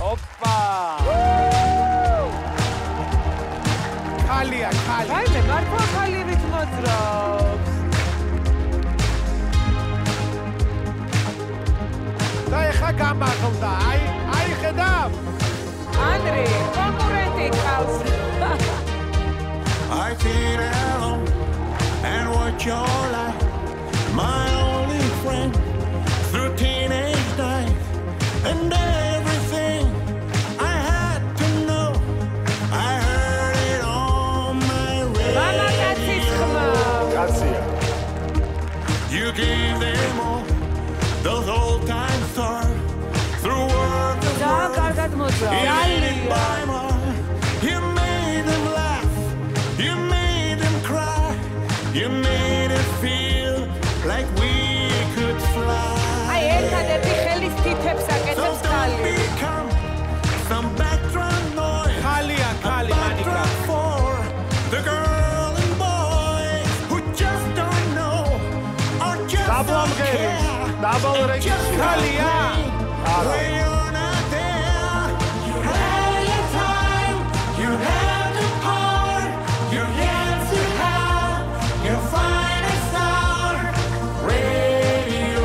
ოპა. ხალია, ხალი. აი მე მართლა ხალივით მოძრაობს. და ეხა გამაღლდა. აი ხედავ. ანდრე, კონკურენტი ყავს. I feel alone and what you're like, my only friend through teenage night, and everything I had to know, I heard it on my radio. You gave them all those old time stars through words of words, in by more. You made them laugh, you made them cry, you made it feel like we could fly. So don't become some background noise, background for the girl and boy who just don't know or just don't care. And just when you're not there, you had your time, you had the part, you're yet to have your finest hour. Radio.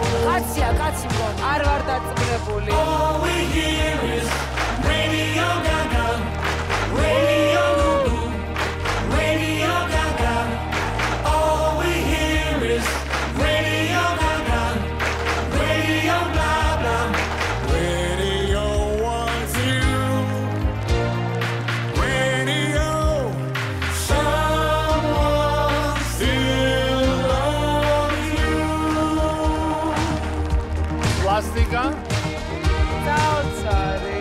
All we hear is Radio Gaga, Radio Goo, Radio Gaga. All we hear is Radio Gaga, Radio blah blah. Radio wants you. Radio, someone still loves you. Plastika. Sorry.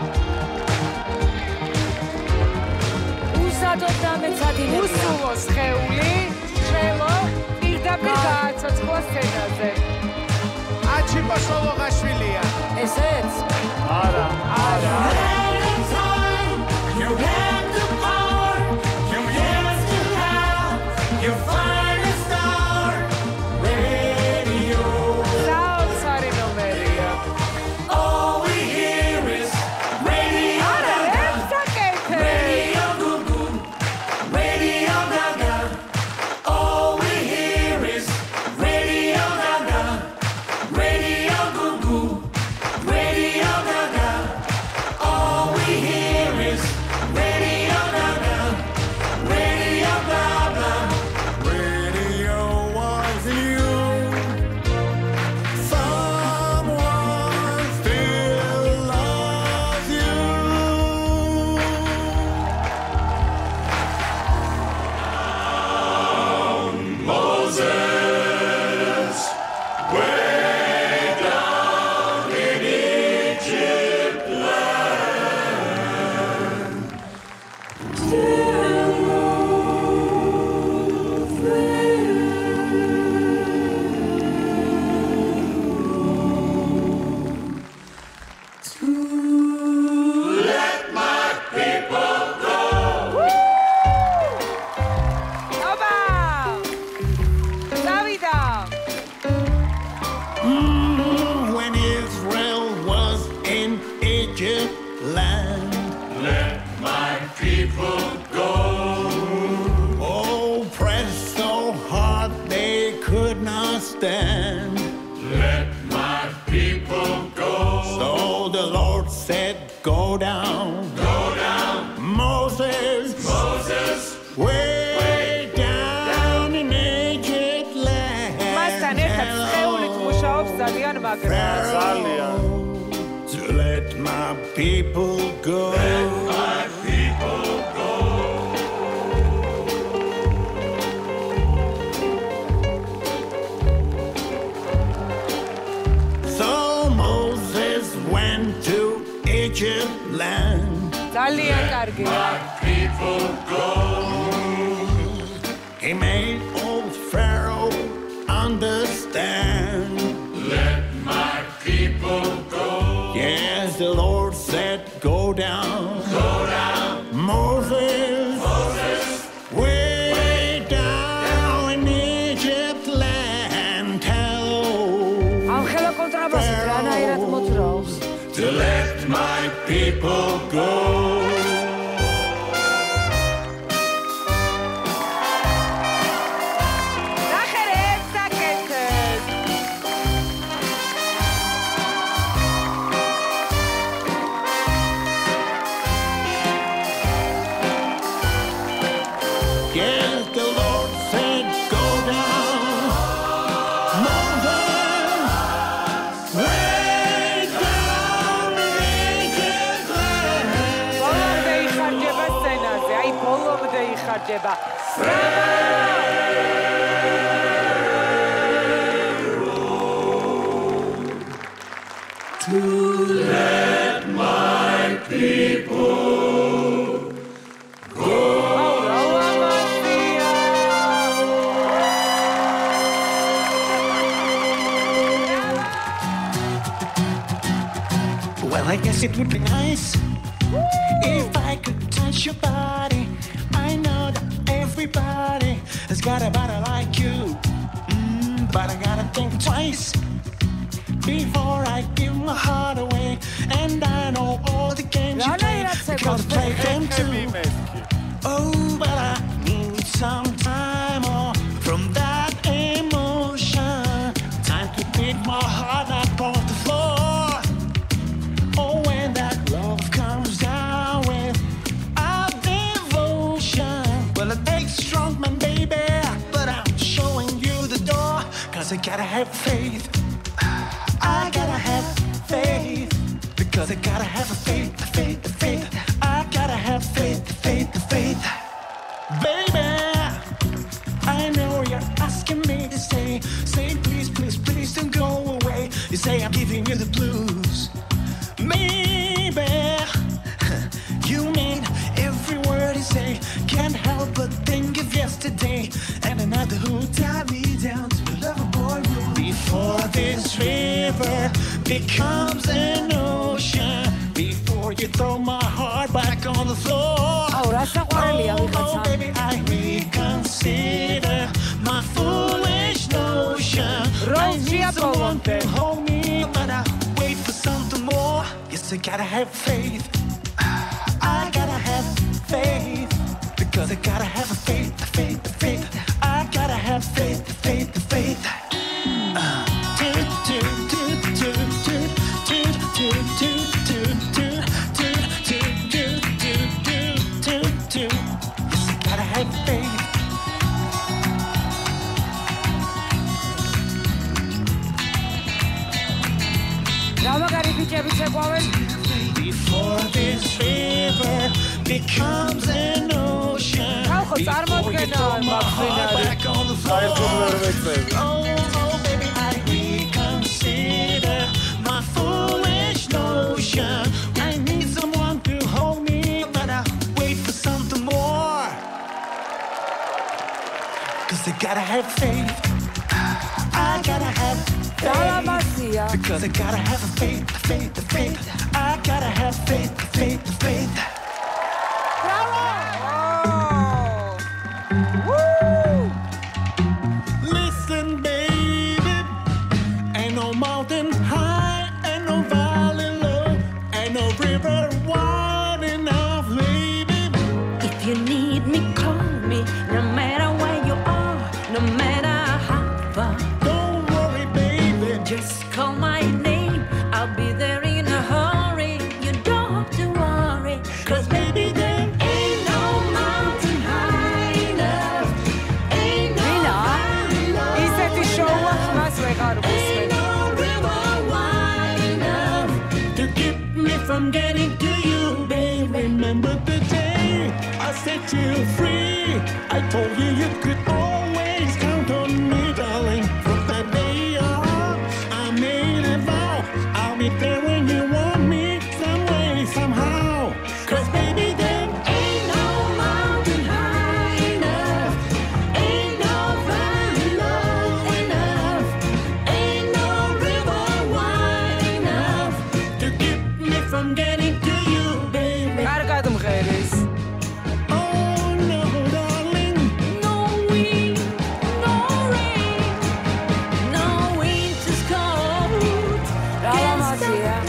უსულო სხეული, Cello, პირდაპირ გააცოცხლა სცენაზე. აჩიპო სოლოღაშვილია. ესეც? არა. You had the power, you yet to have your finest hour. Radio. საოცარი ნომერია. All we hear is Radio Gaga, Radio Goo Goo, Radio Gaga. All we hear is Radio Gaga, Radio Goo Goo, Radio Gaga. All we hear is Radio Gaga, Radio blah blah. Radio wants you. Someone still loves you. Moses, way down in Egypt land. Let my people go. ოპა! დავიდა! When Israel was in Egypt land, let my people go. Oh, pressed so hard they could not stand. Let my people go. So the Lord said, go down. Go down. Moses, way down in Egypt land. მასთან ერთად სხეულით მუშაობს ძალიან მაგრა. To let my people go. Let my people go. So Moses went to Egypt land. ძალიან კარგია. People go. He made old Pharaoh understand. Let my people go. Yes, the Lord said, go down. Go down. Moses, way down in Egypt land. Tell ამ ხელა კონტრაბასით რანაირად მოძრაობს. to let my people go. Yes, the Lord said, go down, mountain, way down, naked land. To let my people go. Well, I guess it would be nice if I could touch your body. I know that everybody has got a body like you, but I gotta think twice before I give my heart away. And I know all the games you play because I play them too. Oh, but I need some time off from that emotion. Time to pick my heart up off the floor. Oh, when that love comes down with our devotion. Well, it takes a strong man, baby, but I'm showing you the door. Cause I gotta have faith. I gotta have faith. Because I gotta have a faith, a faith, a faith. I gotta have faith, a faith, a faith. Baby, I know you're asking me to say please, please, please don't go away. You say I'm giving you the blues. Maybe you mean every word you say. Can't help but think of yesterday and another who tied me down to a lover boy. Before this river becomes an ocean, before you throw my heart back on the floor. Oh, baby, I reconsider my foolish notion. I need someone to hold me, but I wait for something more. Yes, I gotta have faith. I gotta have faith. Because I gotta have a faith, a faith, a faith. I gotta have faith, a faith, a faith. Yes, I gotta have faith. Before this river becomes an ocean, before you throw my heart back on the floor. Oh, baby, I reconsider my foolish notion. I need someone to hold me, but I wait for something more. Cause I gotta have faith. I gotta have faith. Because I gotta have a faith, a faith, a faith. I gotta have faith, a faith, a faith. Listen, baby, ain't no mountain high, ain't no valley low, ain't no river wide enough, baby. If you need me, call me. No matter where you are, no matter how far. Don't worry, baby, Just call my name. I'll be there in a hurry. You don't have to worry. cause baby, there Ain't no mountain high enough. Ain't no valley low enough. Ain't no river wide enough. to keep me from getting to you, babe. Remember the day I set you free. I told you you could always count on me, darling. From that day on, I made a vow. I'll be there when you want me, some way, somehow. Cause baby, there Ain't no mountain high enough. Ain't no valley low enough. Ain't no river wide enough. to keep me from getting to you, baby. Oh no, darling. No wind, no rain, no winter's cold. Can't stop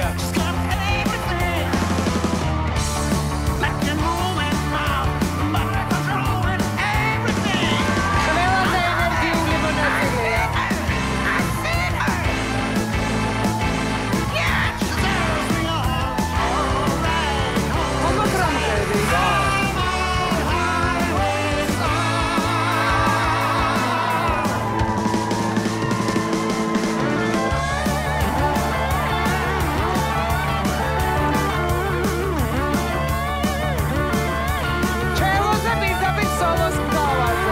She's got everything. Like you're moving now, but I'm controlling everything. Cello za energiju limonadze. I see her. Yeah, she turns me on. All right, Kako gromko je bilo? Cello za biti solo spavaze.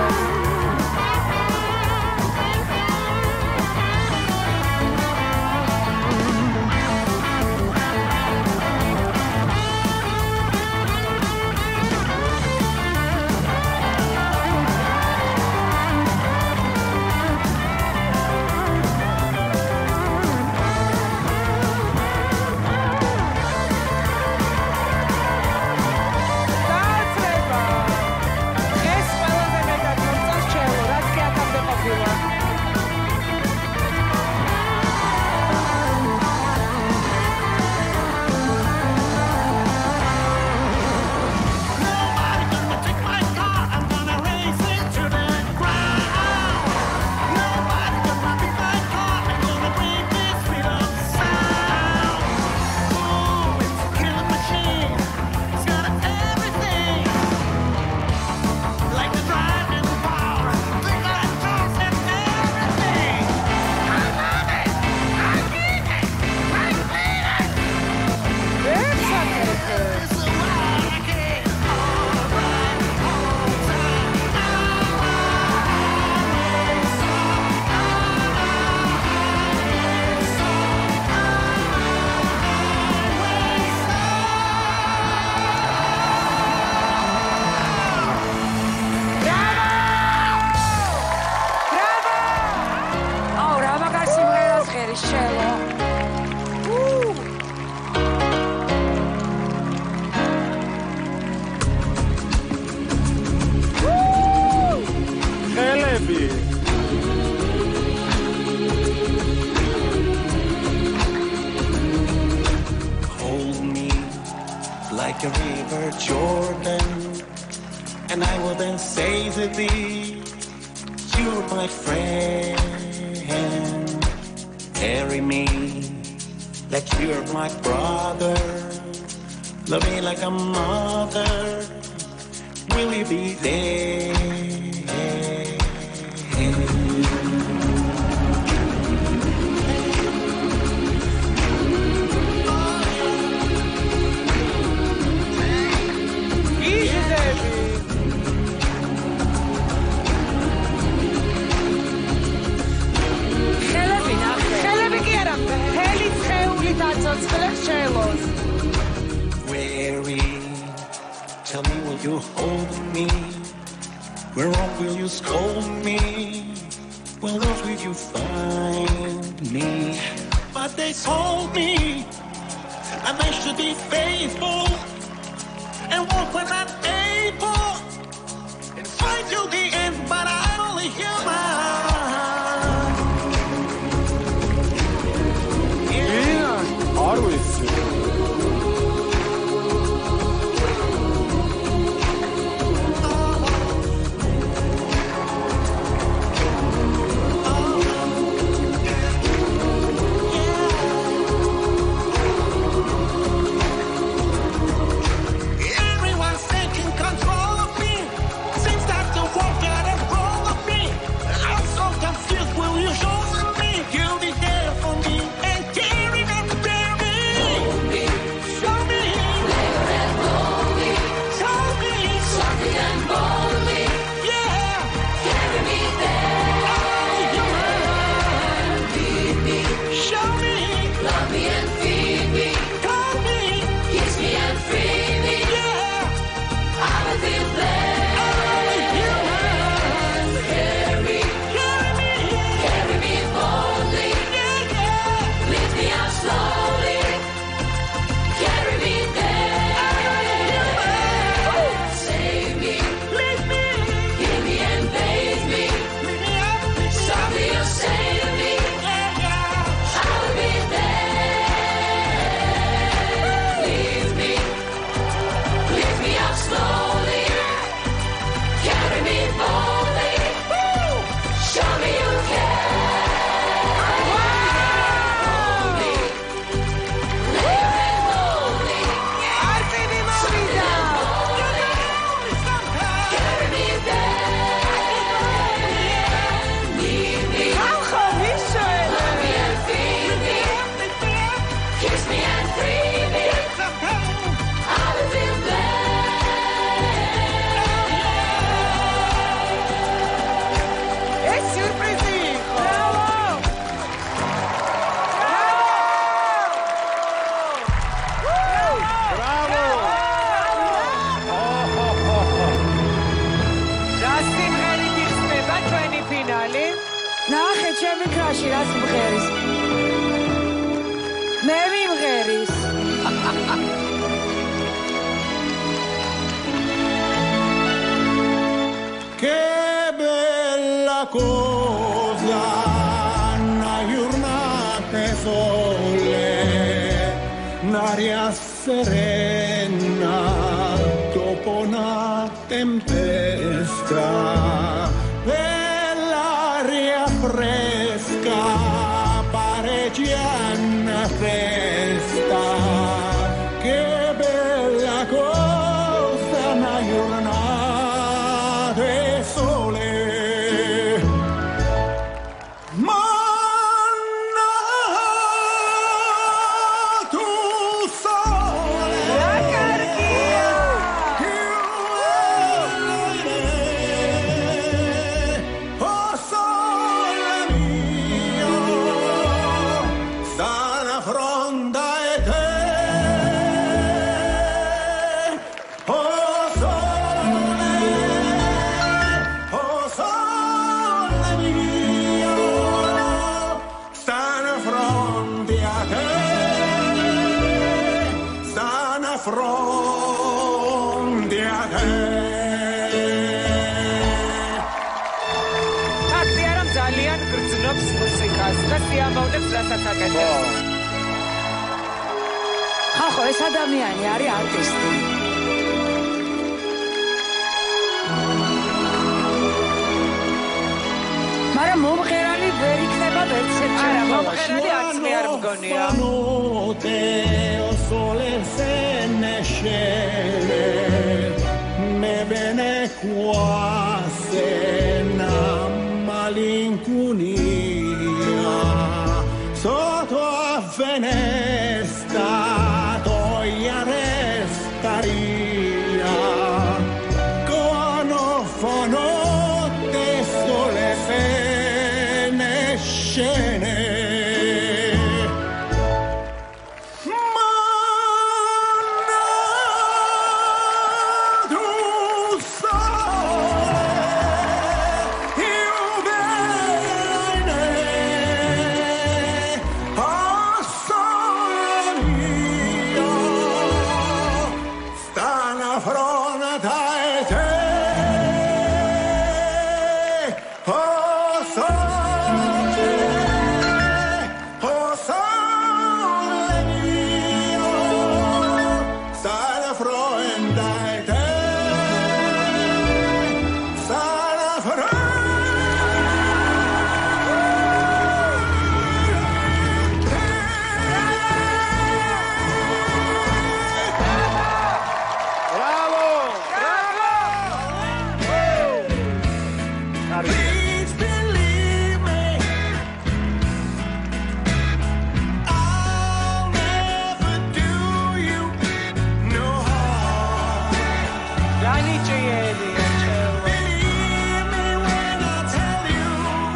Treba. ეს ყველაზე მეტად მომწონს cello, რაც კი აქამდე ყოფილა. nobody gonna take my car. I'm gonna race it to the ground. Nobody gonna beat my car. I'm gonna bring this beat of sound. Ooh, it's a killing machine. It's got everything. Like the driving power. The controls and everything. I love it. I need it. I need it. ეს საკერქე. It's a like it. All right, all time. Bravo! აუ, რა მაგარ სიმღერას ხერის cello. ხელები. Hold me like a river Jordan, and I will then say to thee, you're my friend. Carry me like you're my brother. Love me like a mother. Will you be there? იზიდები. ხელები ნახე. ხელები კი არა, ხელი ცხეულით აცოცხლებს cellos. Weary, tell me, will you hold me? Where wrong will you scold me? Where else will you find me? But they told me, and I should be faithful and walk when I'm able and fight till the end, but I'm only human. არ ვიცი. Everyone's thinking არის. Che bella cosa una giornata sole, un'aria serena dopo una tempesta, bell'aria fresca pareggia una festa. Che bella cosa una giornata sole. Manna tu sole. La carchia! Oh sole mio, sta una fronda e te. Oh sole mio, sta una fronte a te, sta una fronte a te. ფაქტი არა ძალიან გრძნობს მუსიკას და სიამოვნებს რასაც აკეთებს. ხალხო, ეს ადამიანი არის არტისტი. მაგრამ მომღერალი ვერ იქნება ვერცერთი. არა, მომღერალი არც მე არ მგონია. Notte o sole se ne scende, me bene qua se na malinconia, sotto a finestra toia restaria, quando fa notte sole se ne scende. Please believe me, I'll never do you no harm. Danieli, Believe me when I tell you,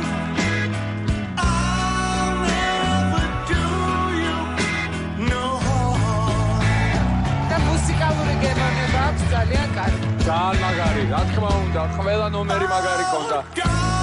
I'll never do you no harm. და მუსიკალური გემოვნება აქვს ძალიან კარგი. ძალიან მაგარი, რა თქმა უნდა, ყველა ნომერი მაგარი ქონდა. God